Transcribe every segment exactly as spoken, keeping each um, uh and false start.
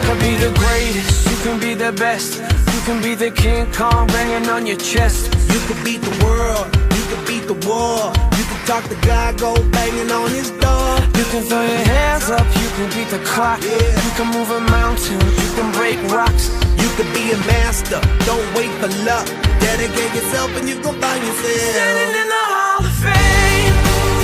could be the greatest, you can be the best. You can be the King Kong banging on your chest. You could beat the world, you could beat the war. You can talk to God, go banging on his door. You can throw your hands up, you can beat the clock. Yeah. You can move a mountain, you can break rocks. You could be a master, don't wait for luck. Dedicate yourself and you gon' find yourself standing in the Hall of Fame.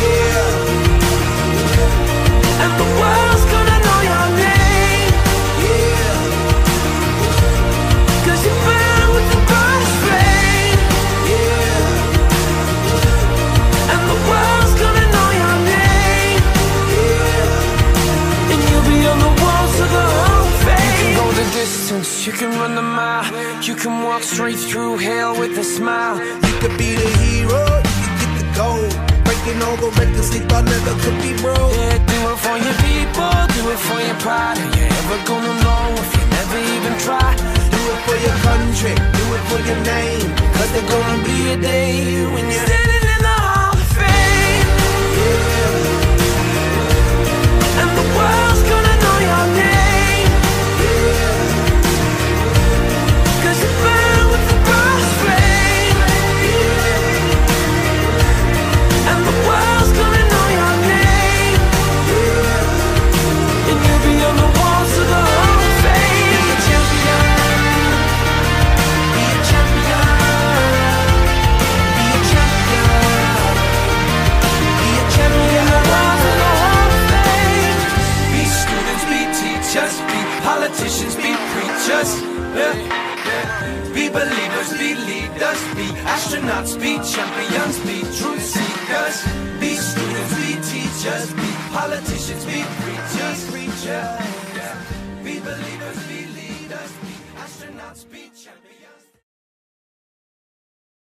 Yeah. And the world's gonna know your name. Yeah. Cause you burn with the brightest flame. Yeah. And the world's gonna know your name. Yeah. And you'll be on the walls of the Hall of Fame. You can go the distance, you can run the mile. You can walk straight through hell with a smile. You could be the hero, you can get the gold. Breaking all the records they thought never could be broke. Yeah, do it for your people, do it for your pride. Are you ever gonna know if you never even try? Do it for your country, do it for your name. Cause there's gonna be a day when you're standing in the Hall of Fame. Yeah. And the world's gonna know your name. Yeah. Cause you burn with the brightest flame. Yeah. And the world's gonna know your name. Yeah. And you'll be on the walls of the Hall of Fame. Be a champion. Be a champion. Be a champion. Be a champion. The walls of the Hall of Fame. Be students, be teachers, be politicians, be preachers. Yeah. Be believers, be leaders, be astronauts, be champions, be truth seekers. Be students, be teachers, be politicians, be preachers. Yeah. Be believers, be leaders, be astronauts, be champions.